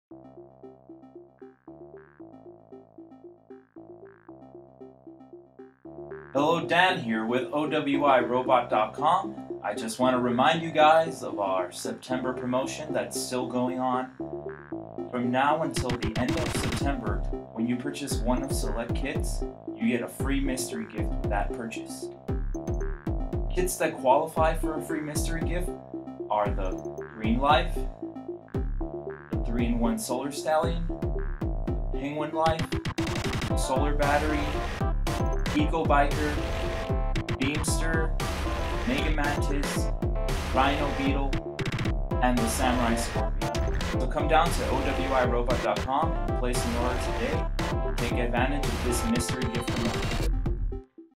Hello, Dan here with OWIRobot.com. I just want to remind you guys of our September promotion that's still going on. From now until the end of September, when you purchase one of select kits, you get a free mystery gift with that purchase. Kits that qualify for a free mystery gift are the Green Life, the 3-in-1 Solar Stallion, Penguin Life, Solar Battery, Eco Biker, Beamster, Mega Mantis, Rhino Beetle, and the Samurai Scorpion. So come down to OWIRobot.com and place an order today and take advantage of this mystery gift promotion.